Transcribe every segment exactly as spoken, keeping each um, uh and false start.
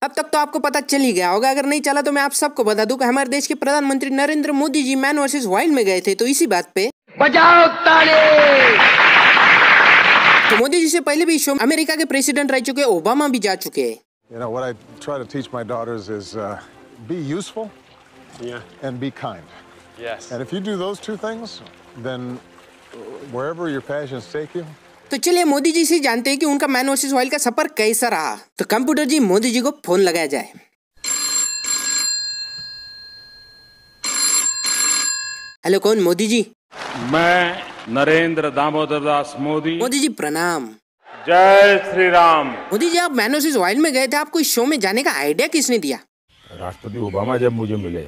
अब तक तो आपको पता चल ही गया होगा, अगर नहीं चला तो मैं आप सबको बता दूं कि हमारे देश के प्रधानमंत्री Narendra Modi ji man versus wild में गए थे। तो इसी बात पे बजाओ ताली। तो मोदी जी से पहले भी शो अमेरिका के प्रेसिडेंट रह चुके ओबामा भी जा चुके हैं। You know what I try to teach my daughters is uh, be useful, yeah, and be kind. Yes. And if you do those two things, then wherever your passions take you. तो चलिए मोदी जी से जानते हैं कि उनका man versus wild का सफर कैसा रहा। तो कंप्यूटर जी मोदी जी को फोन लगाया जाए। हेलो, कौन? मोदी जी। मैं नरेंद्र दामोदर दास मोदी। मोदी जी प्रणाम। जय श्री राम। मोदी जी, आप मैन वर्सेस वाइल्ड में गए थे, आपको इस शो में जाने का आइडिया किसने दिया? राष्ट्रपति ओबामा जब मुझे मिले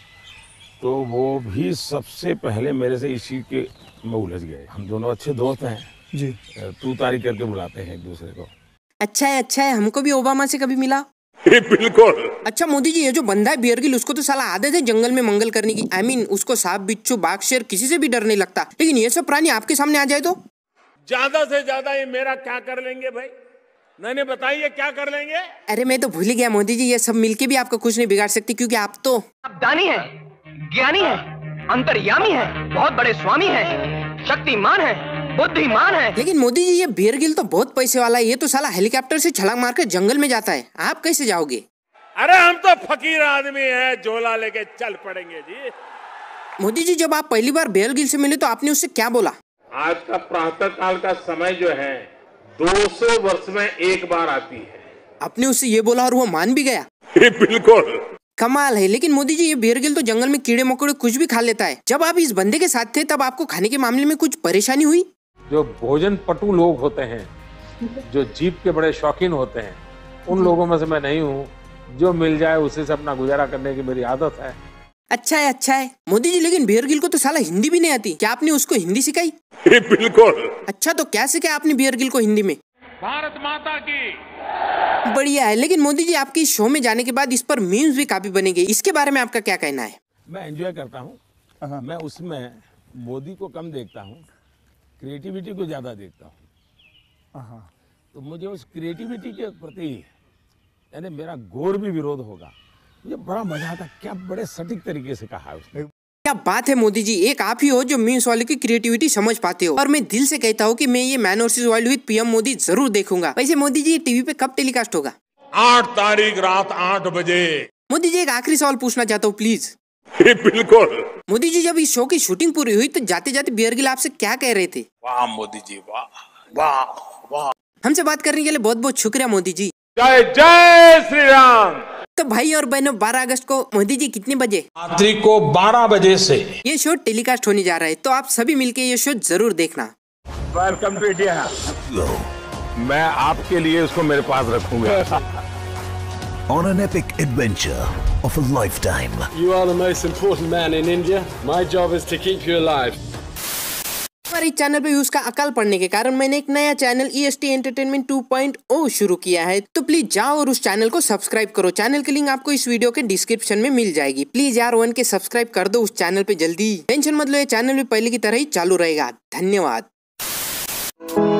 तो वो भी सबसे पहले मेरे से इसी के में उलझ गए। हम दोनों अच्छे दोस्त हैं जी, तू तारीख करके बुलाते हैं एक दूसरे को। अच्छा है, अच्छा है, हमको भी ओबामा से कभी मिला? बिल्कुल। अच्छा मोदी जी, ये जो बंदा है बियर गिल, उसको तो साला आदत है जंगल में मंगल करने की। आई I मीन mean, उसको सांप, बिच्छू, बाघ, शेर किसी से भी डर नहीं लगता, लेकिन ये सब प्राणी आपके सामने आ जाए तो ज्यादा से ज्यादा ये मेरा क्या कर लेंगे भाई? नहीं बताइए क्या कर लेंगे? अरे मैं तो भूल ही गया मोदी जी, ये सब मिलके भी आपको कुछ नहीं बिगाड़ सकती, क्योंकि आप तो आप दानी है, ज्ञानी है, अंतर्यामी है, बहुत बड़े स्वामी है, शक्तिमान है, बुद्धिमान है। लेकिन मोदी जी, ये बियर गिल तो बहुत पैसे वाला है, ये तो साला हेलीकॉप्टर से छलांग मार कर जंगल में जाता है, आप कैसे जाओगे? अरे हम तो फकीर आदमी है, झोला लेके चल पड़ेंगे जी। मोदी जी, जब आप पहली बार बियर गिल से मिले तो आपने उससे क्या बोला? आज का प्रातः काल का समय जो है दो सौ वर्ष में एक बार आती है। आपने उससे ये बोला और वो मान भी गया? बिल्कुल, कमाल है। लेकिन मोदी जी, ये बियर गिल तो जंगल में कीड़े मकोड़े कुछ भी खा लेता है। जब आप इस बंदे के साथ थे तब आपको खाने के मामले में कुछ परेशानी हुई? जो भोजन पटु लोग होते हैं, जो जीभ के बड़े शौकीन होते हैं, उन लोगों में से मैं नहीं हूँ। जो मिल जाए उसी से अपना गुजारा करने की मेरी आदत है। अच्छा है, अच्छा है। मोदी जी, लेकिन बियर गिल को तो साला हिंदी भी नहीं आती, क्या आपने उसको हिंदी सिखाई? बिल्कुल। अच्छा, तो क्या सिखाया आपने बियर गिल को हिंदी में? भारत माता की। बढ़िया है। लेकिन मोदी जी, आपकी शो में जाने के बाद इस पर मीम्स भी काफी बनेंगे, इसके बारे में आपका क्या कहना है? मैं एंजॉय करता हूँ, मैं उसमें मोदी को कम देखता हूँ, क्रिएटिविटी को ज्यादा देखता हूँ। तो मुझे उस क्रिएटिविटी के प्रति यानी मेरा घोर भी विरोध होगा, मुझे बड़ा मजा आता। क्या बड़े सटीक तरीके से कहा उसने। क्या बात है मोदी जी, एक आप ही हो जो मीम्स वाले की क्रिएटिविटी समझ पाते हो। और मैं दिल से कहता हूँ कि मैं ये man versus wild with PM Modi जरूर देखूंगा। वैसे मोदी जी, ये टीवी पे कब टेलीकास्ट होगा? आठ तारीख रात आठ बजे। मोदी जी, एक आखिरी सवाल पूछना चाहता हूँ प्लीज। बिल्कुल। मोदी जी, जब इस शो की शूटिंग पूरी हुई तो जाते जाते बियर गिल आपसे क्या कह रहे थे? वाह मोदी जी, वाह वाह वाह। हमसे बात करने के लिए बहुत बहुत शुक्रिया मोदी जी। जय जय श्री राम। तो भाई और बहनों, बारह अगस्त को मोदी जी कितने बजे? रात्रि को बारह बजे से ये शो टेलीकास्ट होने जा रहा है, तो आप सभी मिलके ये शो जरूर देखना। Welcome to India. मैं आपके लिए उसको मेरे पास रखूंगा। On an epic adventure of a lifetime. You are the most important man in India. My job is to keep you alive. हमारे चैनल पे व्यूज का अकाल पड़ने के कारण मैंने एक नया channel E S T entertainment two point O शुरू किया है, तो प्लीज जाओ और उस चैनल को सब्सक्राइब करो। चैनल की लिंक आपको इस वीडियो के डिस्क्रिप्शन में मिल जाएगी। प्लीज यार वन के सब्सक्राइब कर दो उस चैनल पे जल्दी। टेंशन मत लो, ये चैनल भी पहले की तरह ही चालू रहेगा। धन्यवाद।